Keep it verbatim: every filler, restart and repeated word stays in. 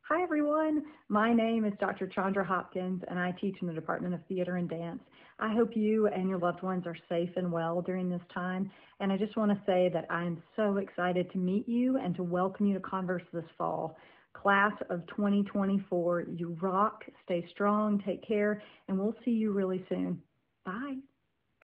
Hi, everyone. My name is Doctor Chandra Hopkins, and I teach in the Department of Theater and Dance. I hope you and your loved ones are safe and well during this time. And I just want to say that I'm so excited to meet you and to welcome you to Converse this fall. Class of twenty twenty-four, you rock, stay strong, take care, and we'll see you really soon. Bye.